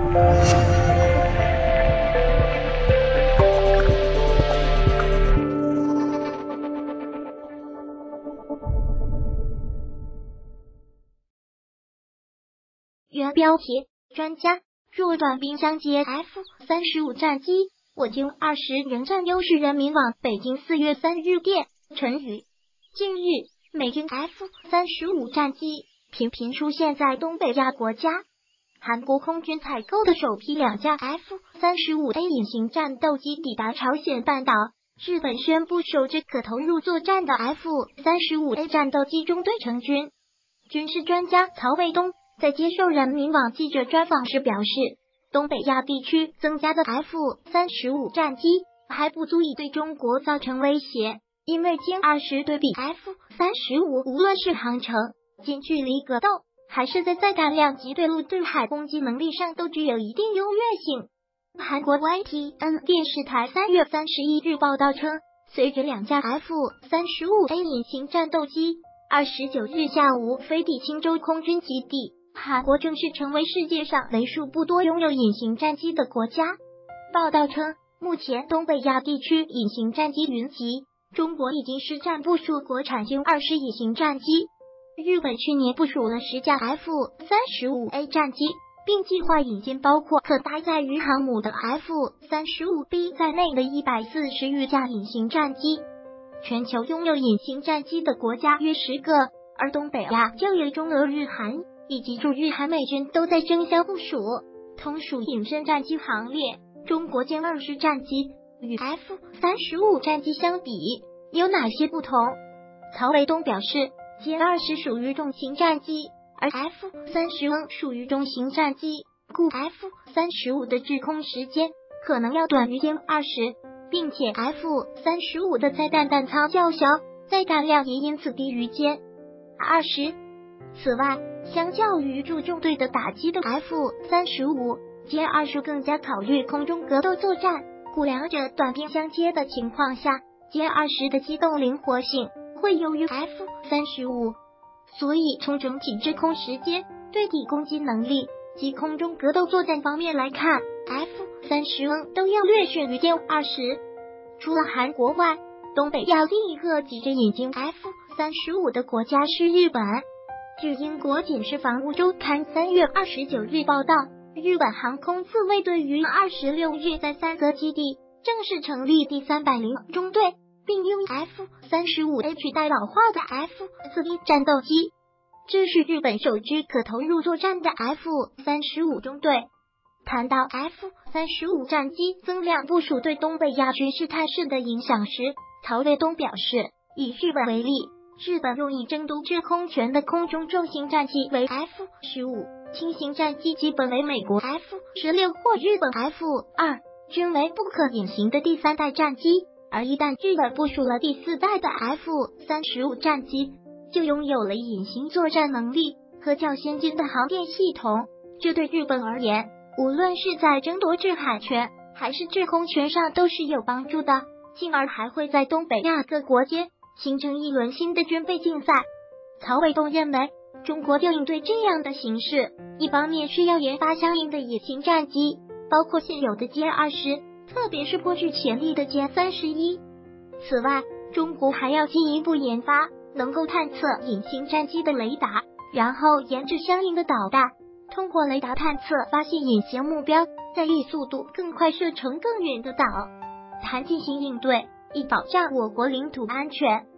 原标题：专家若短兵相接 F-35战机，我军20仍占优势。人民网北京4月3日电，陈宇。近日，美军 F-35战机频频出现在东北亚国家。韩国空军采购的首批2架 F-35A 隐形战斗机抵达朝鲜半岛。日本宣布首支可投入作战的 F-35A 战斗机中队成军。军事专家曹卫东在接受人民网记者专访时表示，东北亚地区增加的 F-35战机还不足以对中国造成威胁，因为歼20对比 F-35，无论是航程、近距离格斗，还是在载弹量及对陆对海攻击能力上都具有一定优越性。韩国 YTN 电视台3月31日报道称，随着2架 F-35A 隐形战斗机29日下午飞抵青州空军基地，韩国正式成为世界上为数不多拥有隐形战机的国家。报道称，目前东北亚地区隐形战机云集，中国已经实战部署国产歼20隐形战机。日本去年部署了10架 F-35A 战机，并计划引进包括可搭载鱼航母的 F-35B 在内的140余架隐形战机。全球拥有隐形战机的国家约10个，而东北亚就有中俄日韩以及驻日韩美军都在争相部署，同属隐身战机行列。中国歼20战机与 F-35战机相比有哪些不同？曹卫东表示，歼20属于重型战机，而 F-35属于中型战机，故 F-35的滞空时间可能要短于歼20，并且 F-35的载弹弹仓较小，载弹量也因此低于歼20。此外，相较于驻中队的打击的 F-35，歼20更加考虑空中格斗作战，故两者短兵相接的情况下，歼20的机动灵活性会优于 F-35。所以从整体滞空时间、对地攻击能力及空中格斗作战方面来看， F-35都要略逊于歼20。除了韩国外，东北亚另一个急着引进 F-35的国家是日本。据英国警示防务周刊3月29日报道，日本航空自卫队于26日在三泽基地正式成立第300中队，并用 F-35A 取代老化的 F-4B 战斗机。这是日本首支可投入作战的 F-35中队。谈到 F-35战机增量部署对东北亚军事态势的影响时，曹卫东表示，以日本为例，日本用以争夺制空权的空中重型战机为 F-15， 轻型战机基本为美国 F-16 或日本 F-2， 均为不可隐形的第3代战机。而一旦日本部署了第4代的 F-35战机，就拥有了隐形作战能力和较先进的航电系统。这对日本而言，无论是在争夺制海权还是制空权上都是有帮助的，进而还会在东北亚各国间形成一轮新的军备竞赛。曹卫东认为，中国要应对这样的形势，一方面需要研发相应的隐形战机，包括现有的歼20，特别是颇具潜力的歼31。此外，中国还要进一步研发能够探测隐形战机的雷达，然后研制相应的导弹，通过雷达探测发现隐形目标，再以速度更快射程更远的导弹进行应对，以保障我国领土安全。